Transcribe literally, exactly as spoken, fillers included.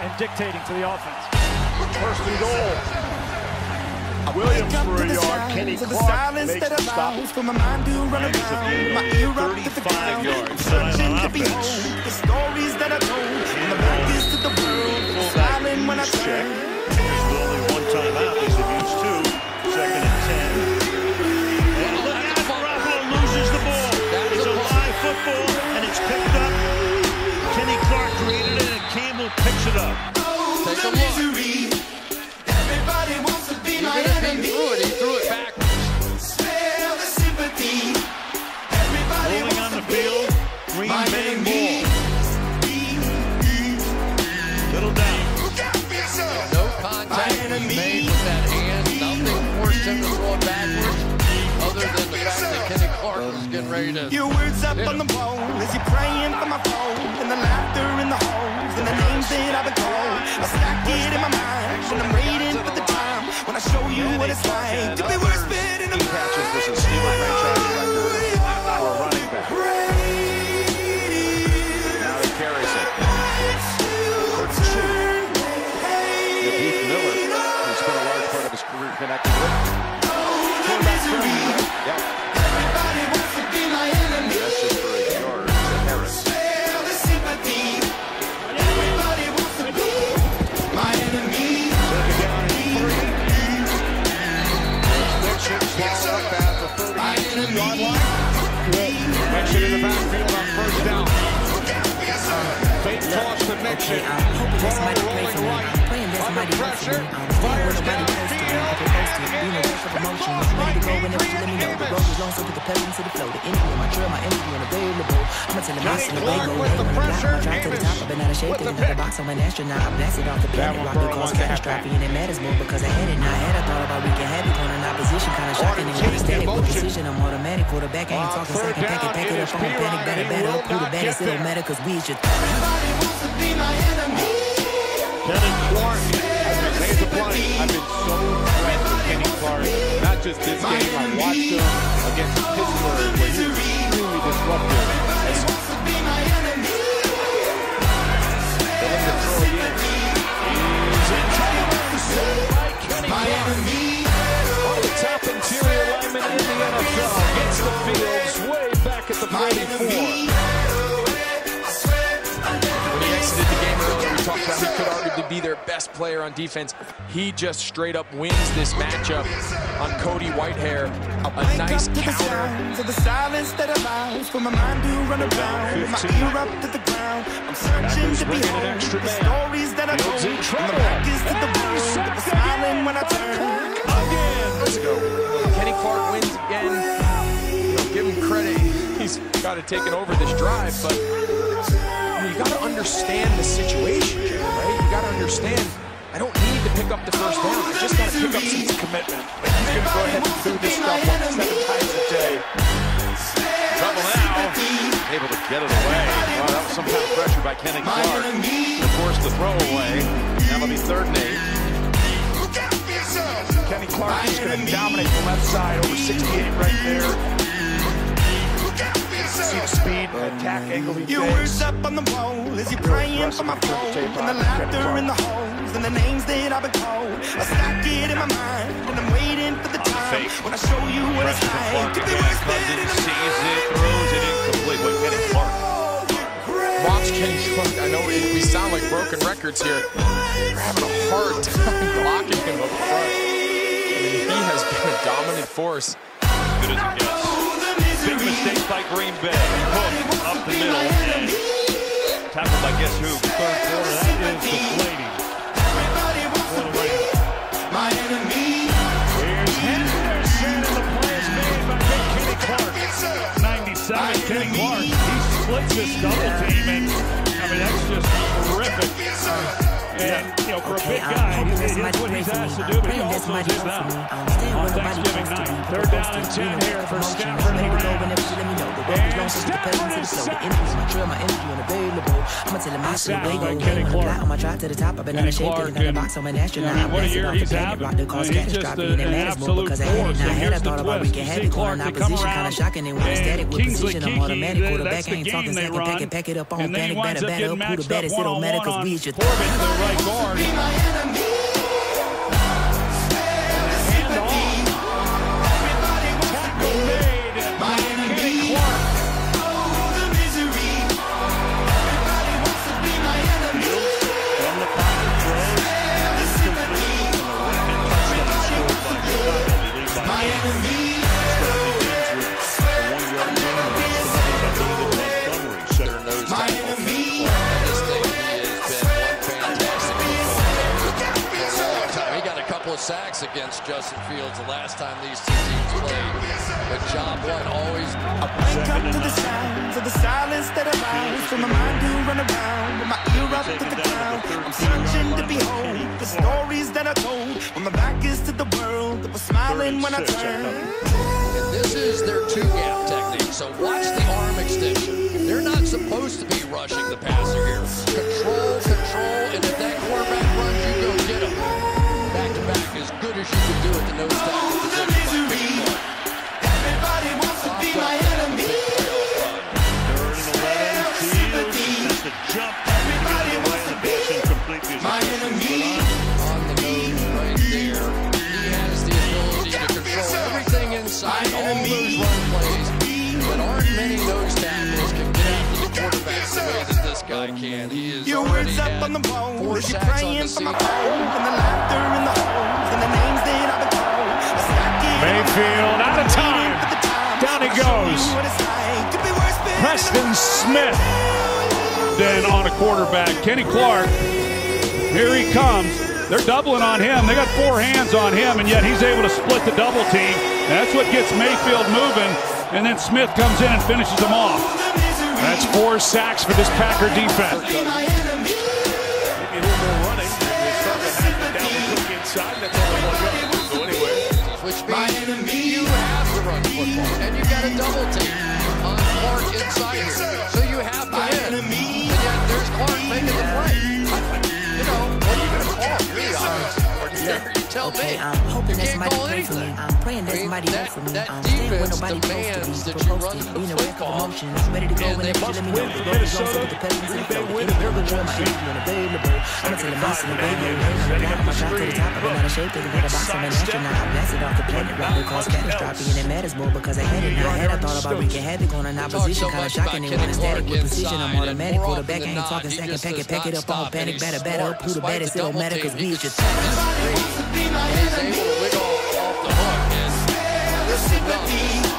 and dictating to the offense. First and goal. Williams for a yard. Kenny Clark makes the stop. For my mind to run around, my ear up to the ground. yards. Searching to behold the stories that I told. And the back is to the world, smiling when I turn. There's only one timeout. These have used two. Second and ten. And look out, Garoppolo loses the ball. It's a live football, and it's picked up. Kenny Clark created it, and Campbell picks it up. Take a look. Everybody wants to be my enemy. He threw it, he threw it backwards. Spare the sympathy. Everybody Rolling on the field, Green Bay ball. Little down. No contact was made with that hand. Nothing forced him to throw it backwards, other than the fact that Kenny Clark was getting ready to. Your words up on the wall as you're praying for my phone, and the laughter in the halls, and the names that I've been called. I stack it in my mind, and I'm waiting for the time when I show you what it's like to be worse fit in the Catches was a Steeler franchise record for a running back. Now he carries it. Heath Miller, who spent a large part of his career connected with. Yep. Everybody wants to be my enemy. That's just for a yard to Harris. Spare the sympathy. Everybody wants to be my enemy. Second down and three. Mixon swallowed up at the thirty-two-yard line. Mixon in the backfield on first down. Fake toss to Mixon. Ball on the rolling right. Under pressure. Fires downfield. Kenny Clark with the pressure. Davis with the pick. That one for a catastrophe, and it matters more because I had it. Now I had a thought about wreaking havoc on an opposition, kind of shocking and ecstatic with precision. I'm automatic quarterback. I ain't talking second, pack it, pack it up, on panic, better, better, up, who the baddest, it don't matter, cause we just. Everybody wants to be my enemy. Kenny Clark has made the play. I've been so impressed with Kenny Clark. Not just this game, I watched him against Pittsburgh, where he was extremely disruptive. Everybody wants to be my enemy. They let the throw again. He's in trouble. By Kenny Clark. One of the top interior linemen in the N F L. Gets the fields way back at the forty-four. When he exited the game earlier, we talked about he could arguably be their best player on defense. He just straight up wins this matchup on Cody Whitehair. A nice counter. To the silence that allows for my mind to run around, my ear up to the ground. I'm searching to behold the stories that I told. And the back is to the world, but the smiling when I turn. Again. Let's go. Kenny Clark wins again. You know, give him credit. He's got to take it over this drive, but you got to understand the situation, right? You got to understand, I don't need to pick up the first down. I just got to pick up some commitment. He's going to go ahead and do this stuff like seven times a day. Trouble now. Able to get it away. Well, that was some kind of pressure by Kenny Clark. Of course, the throwaway. Now it'll be third and eight. Kenny Clark is going to dominate the left side. Over sixty-eight right there. See the speed, attack angle he Your takes. words up on the wall as you're praying for my phone, and the laughter in the halls, and the names that I've been called. I stack it in my mind, and I'm waiting for the time when I show you what it's like to be worse fit in the sees it, throws it incomplete with Kenny Clark. Watch Kenny Clark. I know we sound like broken records here. We're having a hard time blocking him up front. I mean, he has been a dominant force. Good as it gets. Big mistake by Green Bay. Hook up the middle and tackled by guess who? Third quarter. That is deflating. For the Rams. my enemy. Here's Henderson, and the play is made by Big Kenny Clark. ninety-seven, Kenny Clark. He splits this double team, and I mean that's just terrific. And you know, for a big guy, it's what he's asked to do, but he also did that on Thanksgiving night. Third down and ten here for Stafford and the Rams. and step on his sack. I'ma tell him I should Sack way by go. Kenny Clark. I'm gonna try to the top. I've been in Kenny shape, Clark taking out the and, box. I'm an astronaut. I mean, what a Blasted year off he's the planet, having. rock that cause I mean, he's just catastrophe, a- and it an matters more absolute because I had force. it. Now I And had I here's the thought about twist. wreaking You havoc see on Clark an to come opposition, around, kinda shocking. And when and it's static with Kingsley precision, I'm Keke, automatic. that's Quarterback the ain't game talking they second, pack run. it, pack it up on And then he panic, winds batter, up batter getting up. Who the matched up baddest? It don't matter one-on-one cause on we just Corbin, the right guard. Hand off. Tackle made by Kenny Clark. From the pocket, throws. Incomplete. And a rapid touchdown scored by Chicago. They lead by eight. Sacks against Justin Fields the last time these two teams played. But job one always. I wake up to the sounds of the silence that allows for my mind to run around with my ear up to the ground. I'm searching to behold the stories that I told when my back is to the world that was smiling when I turned. And this is their two-gap technique. So watch the arm extension. They're not supposed to be rushing the passer here. Control, control, and if that quarterback runs, you go get him. Back-to-back as good as you can do at the nose tackle position. Everybody wants to be my enemy. Third and eleven. That's the jump. Everybody wants to be my enemy. On the nose right there. He has the ability to control everything inside all those run plays. But aren't many nose tackles can get after the quarterback the way that this guy can. He is Your already words up had on the bone four as you're sacks on praying the for my season. phone and the laughter in the holes and the names that I've been told. I stack it Mayfield out of time. for the time. Down he I'll show goes. you what it's like to be worse than Preston Smith then on a quarterback. Kenny Clark, here he comes. They're doubling on him. They got four hands on him, and yet he's able to split the double team. And that's what gets Mayfield moving. And then Smith comes in and finishes him off. That's four sacks for this Packer defense. be my enemy. A little more running. They start to have it down the quick inside. That's all they want to go anywhere. Which means you have to run football, and you got a double team on Clark inside here. So you have to win. And yet there's Clark making the play. You know, what are you going to call it? Really, honest. You tell Okay, me. I'm hoping You that can't somebody call pray for me. anything. I'm praying that I mean, somebody that- pray for me. that I'm staying where defense nobody demands close to me. that you run Posted, the being a wreck of football. emotions. Ready to go And when they they must let me win know. for Go Minnesota. with the peasants If and they the win, flow. they're Every the drum one I seed. ain't even available. I'ma tell them I see the way you Setting up the I'm shot to the screen. top. I've been out of shape. Taking out the box. I'm an astronaut. I blasted off the planet. Rock that cause catastrophe. And it matters more because I had it. Now I had I thought about wreaking havoc on an opposition. Kinda shocking. And when it's static with precision, I'm automatic. Quarterback ain't talking second. Pack it, pack it up on panic. Batter, batter up. Who the baddest? It don't matter cause we just He's able to wiggle off the hook, and this is enough.